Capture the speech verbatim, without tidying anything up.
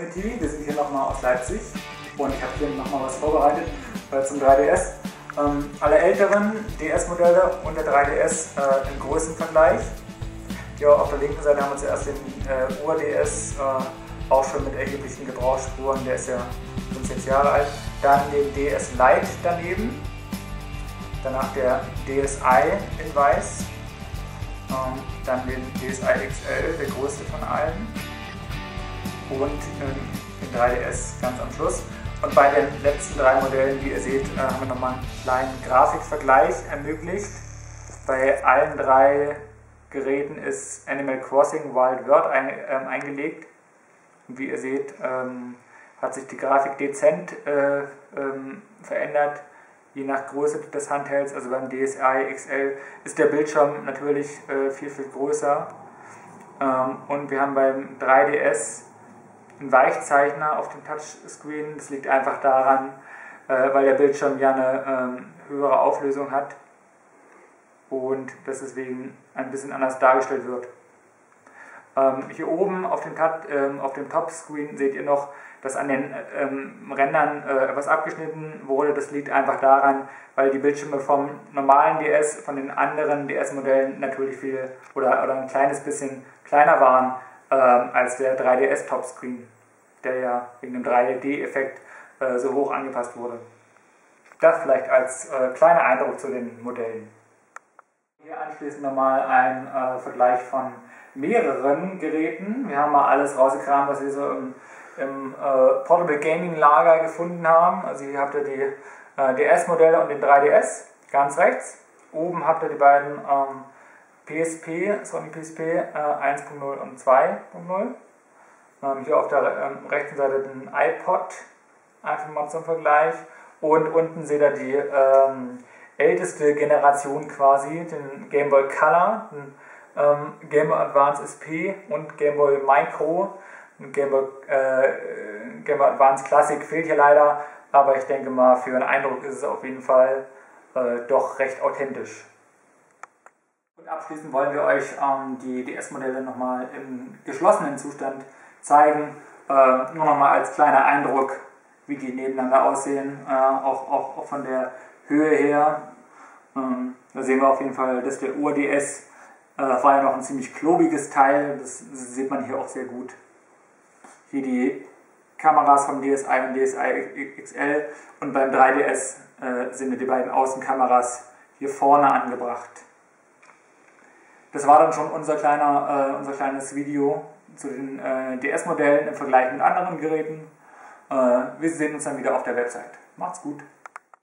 Community, wir sind hier nochmal aus Leipzig und ich habe hier nochmal was vorbereitet äh, zum drei D S. Ähm, alle älteren D S-Modelle und der drei D S äh, im Größenvergleich. Hier auf der linken Seite haben wir zuerst den äh, Ur-D S, äh, auch schon mit erheblichen Gebrauchsspuren, der ist ja fünf, sechs Jahre alt. Dann den D S Lite daneben, danach der D S i in weiß, ähm, dann den D S i X L, der größte von allen, und äh, den drei D S ganz am Schluss. Und bei den letzten drei Modellen, wie ihr seht, äh, haben wir nochmal einen kleinen Grafikvergleich ermöglicht. Bei allen drei Geräten ist Animal Crossing Wild World ein, ähm, eingelegt. Und wie ihr seht, ähm, hat sich die Grafik dezent äh, ähm, verändert, je nach Größe des Handhelds. Also beim D S i X L ist der Bildschirm natürlich äh, viel, viel größer. Ähm, und wir haben beim drei D S einen Weichzeichner auf dem Touchscreen. Das liegt einfach daran, äh, weil der Bildschirm ja eine ähm, höhere Auflösung hat und das deswegen ein bisschen anders dargestellt wird. Ähm, hier oben auf dem, ähm, auf dem Topscreen seht ihr noch, dass an den ähm, Rändern äh, etwas abgeschnitten wurde. Das liegt einfach daran, weil die Bildschirme vom normalen D S, von den anderen D S-Modellen natürlich viel oder, oder ein kleines bisschen kleiner waren ähm, als der drei D S Topscreen, der ja wegen dem drei D-Effekt äh, so hoch angepasst wurde. Das vielleicht als äh, kleiner Eindruck zu den Modellen. Hier anschließend nochmal ein äh, Vergleich von mehreren Geräten. Wir haben mal alles rausgekramt, was wir so im, im äh, Portable Gaming Lager gefunden haben. Also hier habt ihr die äh, D S-Modelle und den drei D S, ganz rechts. Oben habt ihr die beiden ähm, P S P, Sony P S P äh, eins Punkt null und zwei Punkt null. Ähm, hier auf der ähm, rechten Seite den iPod, einfach mal zum Vergleich. Und unten seht ihr die ähm, älteste Generation quasi, den Game Boy Color, den ähm, Game Boy Advance S P und Game Boy Micro. Und Game Boy, äh, Game Boy Advance Classic fehlt hier leider, aber ich denke mal, für einen Eindruck ist es auf jeden Fall äh, doch recht authentisch. Und abschließend wollen wir euch ähm, die D S-Modelle nochmal im geschlossenen Zustand zeigen. Äh, nur nochmal als kleiner Eindruck, wie die nebeneinander aussehen, äh, auch, auch, auch von der Höhe her. Ähm, da sehen wir auf jeden Fall, dass der Ur-D S äh, war ja noch ein ziemlich klobiges Teil, das sieht man hier auch sehr gut. Hier die Kameras vom D S i und D S i X L und beim drei D S äh, sind die beiden Außenkameras hier vorne angebracht. Das war dann schon unser, kleiner, äh, unser kleines Video zu den äh, D S-Modellen im Vergleich mit anderen Geräten. Äh, wir sehen uns dann wieder auf der Website. Macht's gut!